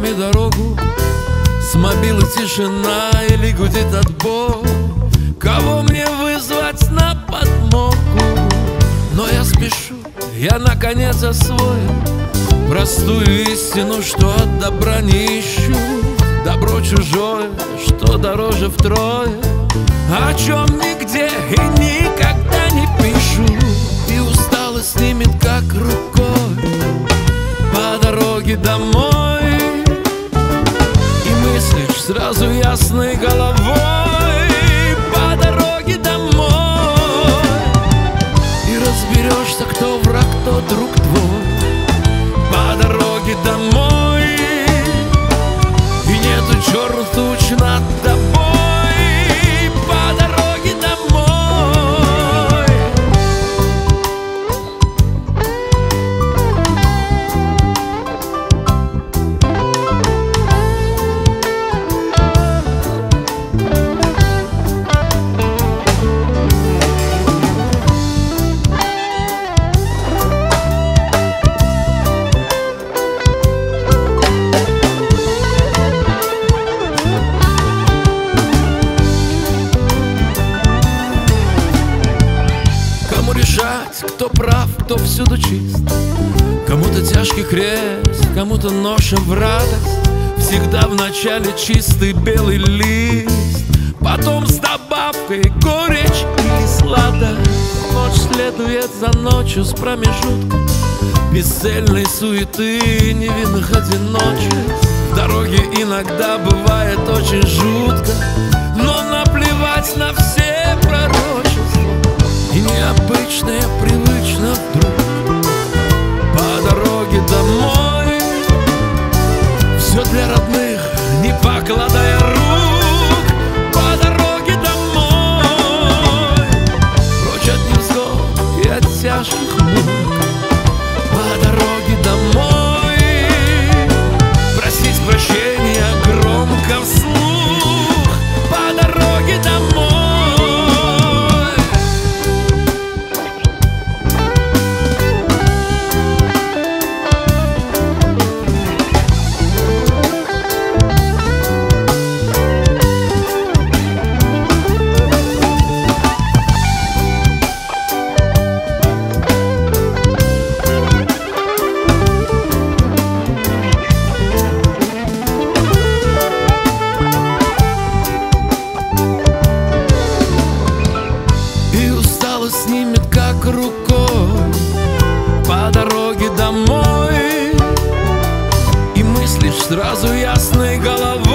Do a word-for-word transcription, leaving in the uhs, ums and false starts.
нами дорогу, с мобилы тишина или гудит отбой. Кого мне вызвать на подмогу? Но я спешу, я наконец освоил простую истину, что от добра не ищу. Добро чужое, что дороже втрое, о чем нигде и никогда не пишу. И усталость снимет как рукой по дороге домой, и мыслишь сразу ясной головой по дороге домой. И разберешься, кто враг, кто друг твой по дороге домой. И нету черных туч над тобой по дороге домой. Кто прав, кто всюду чист, кому-то тяжкий крест, кому-то ноша в радость. Всегда вначале чистый белый лист, потом с добавкой горечь или сладость. Ночь следует за ночью с промежутком бесцельной суеты и невинных одиночеств. В дороге иногда бывает очень жутко, но наплевать на все пророчества. И необычное привычно вдруг по дороге домой. Все для родных, не покладая рук по дороге домой. Прочь от невзгод и от тяжких мук по дороге домой. Просить прощения громко вслух по дороге домой. Снимет как рукой по дороге домой, и мыслишь сразу ясной головой